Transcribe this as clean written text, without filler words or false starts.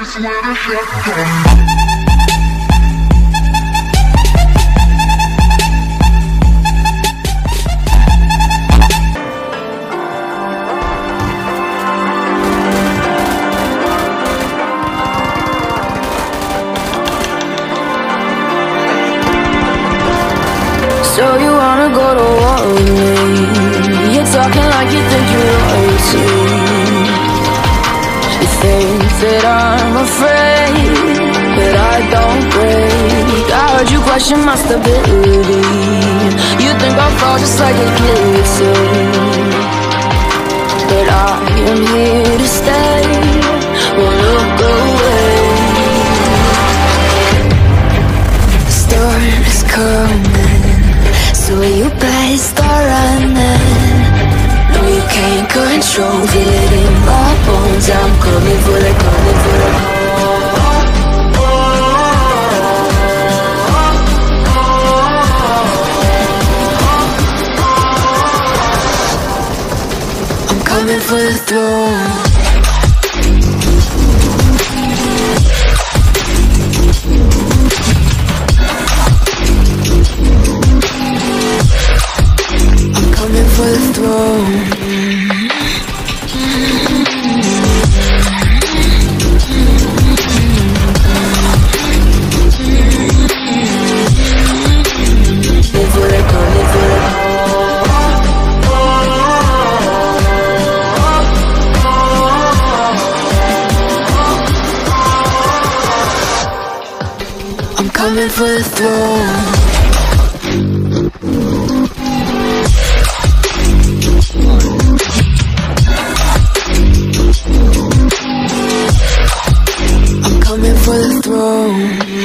So you wanna go to war with me? You're talking like you think you're royalty. You think that I'm afraid, but I don't break. I heard you question my stability. You think I'll fall just like a guillotine, but I am here to stay. Won't look away. The storm is coming, so you better start running. No, you can't control, feel it in my bones. I'm coming for the, coming for the. I'm coming for the throne. For the throne. I'm coming for the throne. For the throne.